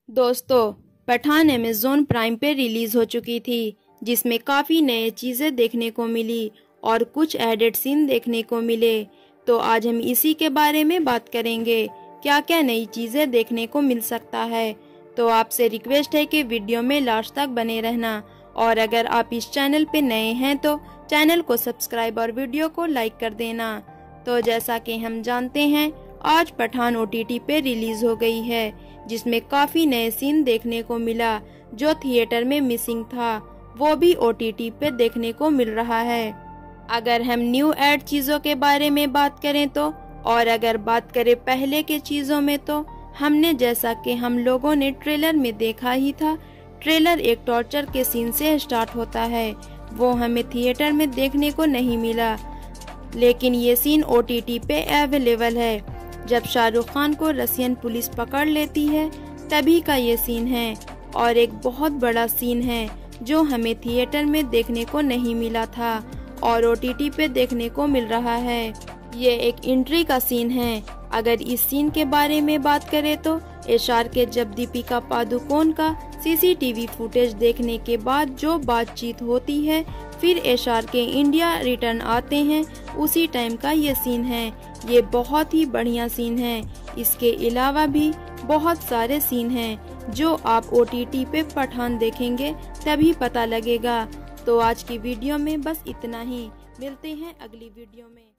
दोस्तों, Pathaan Amazon Prime पे release हो चुकी थी, जिसमें काफ़ी नए चीज़ें देखने को मिली और कुछ एडिट सीन देखने को मिले। तो आज हम इसी के बारे में बात करेंगे, क्या क्या नई चीज़ें देखने को मिल सकता है। तो आपसे रिक्वेस्ट है कि वीडियो में लास्ट तक बने रहना, और अगर आप इस चैनल पे नए हैं तो चैनल को सब्सक्राइब और वीडियो को लाइक कर देना। तो जैसा कि हम जानते हैं, आज पठान OTT पे रिलीज हो गई है, जिसमें काफी नए सीन देखने को मिला। जो थिएटर में मिसिंग था, वो भी OTT पे देखने को मिल रहा है। अगर हम न्यू ऐड चीजों के बारे में बात करें तो, और अगर बात करें पहले के चीजों में, तो हमने जैसा कि हम लोगों ने ट्रेलर में देखा ही था, ट्रेलर एक टॉर्चर के सीन से स्टार्ट होता है। वो हमें थिएटर में देखने को नहीं मिला, लेकिन ये सीन OTT पे अवेलेबल है। जब शाहरुख खान को रसियन पुलिस पकड़ लेती है, तभी का ये सीन है, और एक बहुत बड़ा सीन है जो हमें थिएटर में देखने को नहीं मिला था और OTT पे देखने को मिल रहा है। ये एक एंट्री का सीन है। अगर इस सीन के बारे में बात करें तो एशआर के जब दीपिका पादुकोण का CCTV फुटेज देखने के बाद जो बातचीत होती है, फिर एशआर के इंडिया रिटर्न आते हैं, उसी टाइम का ये सीन है। ये बहुत ही बढ़िया सीन है। इसके अलावा भी बहुत सारे सीन हैं जो आप OTT पे पठान देखेंगे तभी पता लगेगा। तो आज की वीडियो में बस इतना ही। मिलते हैं अगली वीडियो में।